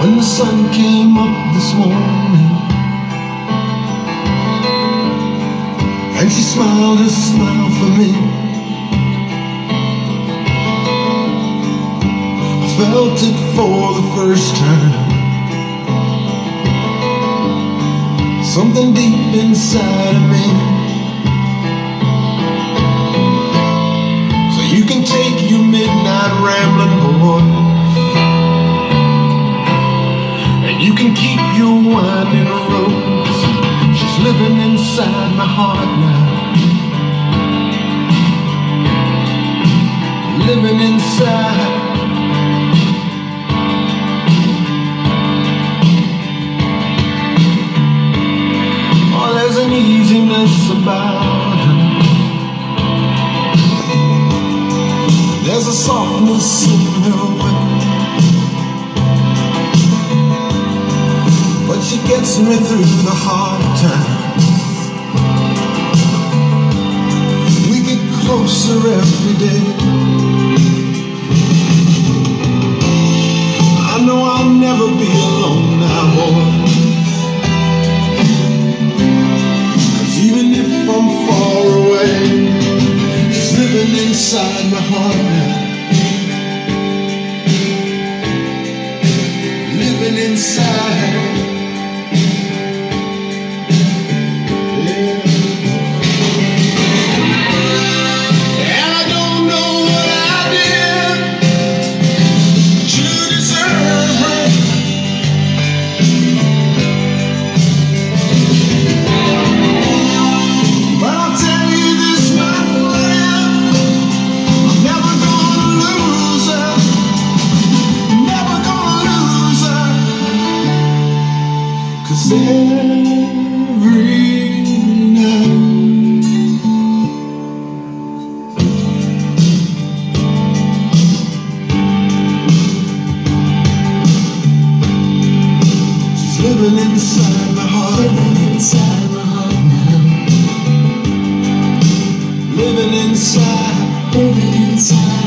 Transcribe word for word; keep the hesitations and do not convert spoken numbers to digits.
When the sun came up this morning and she smiled a smile for me, I felt it for the first time. Something deep inside of me. So you can take your midnight rambling, boy, you can keep your winding roads. She's living inside my heart now, living inside. Oh, there's an easiness about her. There's a softness in her way. She gets me through the hard times. We get closer every day. I know I'll never be alone now, boy. 'Cause even if I'm far away, she's living inside my heart now, living inside. Every night she's living inside my heart, living inside my heart now, living inside, living inside.